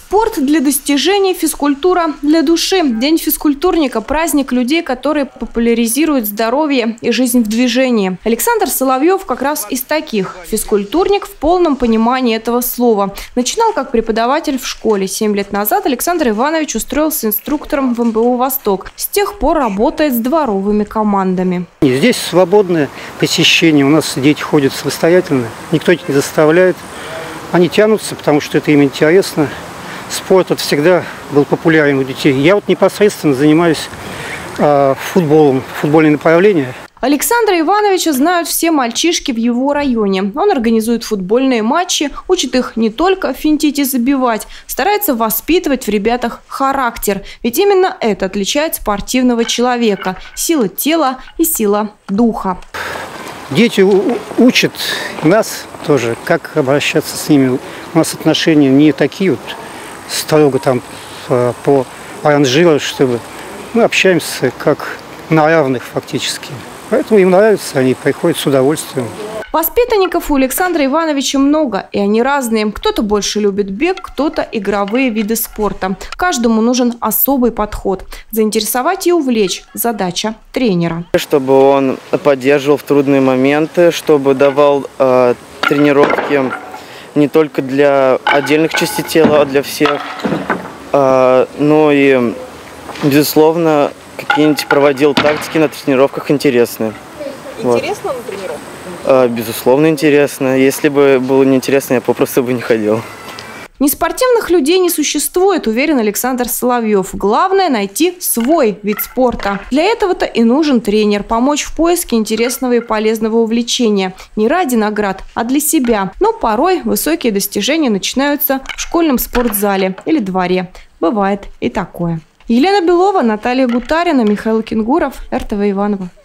Спорт для достижений, физкультура для души. День физкультурника – праздник людей, которые популяризируют здоровье и жизнь в движении. Александр Соловьев как раз из таких. Физкультурник в полном понимании этого слова. Начинал как преподаватель в школе. 7 лет назад Александр Иванович устроился инструктором в МБУ «Восток». С тех пор работает с дворовыми командами. Здесь свободное посещение. У нас дети ходят самостоятельно. Никто их не заставляет. Они тянутся, потому что это им интересно. Спорт это всегда был популярен у детей. Я вот непосредственно занимаюсь футболом, футбольное направление. Александра Ивановича знают все мальчишки в его районе. Он организует футбольные матчи, учит их не только финтить и забивать, старается воспитывать в ребятах характер. Ведь именно это отличает спортивного человека – сила тела и сила духа. Дети учат нас тоже, как обращаться с ними. У нас отношения не такие вот строго там по ранжиру, чтобы мы общаемся как на равных фактически. Поэтому им нравится, они приходят с удовольствием. Воспитанников у Александра Ивановича много, и они разные. Кто-то больше любит бег, кто-то игровые виды спорта. Каждому нужен особый подход. Заинтересовать и увлечь – задача тренера. Чтобы он поддерживал в трудные моменты, чтобы давал тренировки не только для отдельных частей тела, а для всех. Но и, безусловно, какие-нибудь проводил тактики на тренировках интересные. Интересно на тренировках? Безусловно, интересно. Если бы было неинтересно, я попросту бы не ходил. Неспортивных людей не существует, уверен Александр Соловьев. Главное – найти свой вид спорта. Для этого-то и нужен тренер, помочь в поиске интересного и полезного увлечения. Не ради наград, а для себя. Но порой высокие достижения начинаются в школьном спортзале или дворе. Бывает и такое. Елена Белова, Наталья Гутарина, Михаил Кенгуров, РТВ Иваново.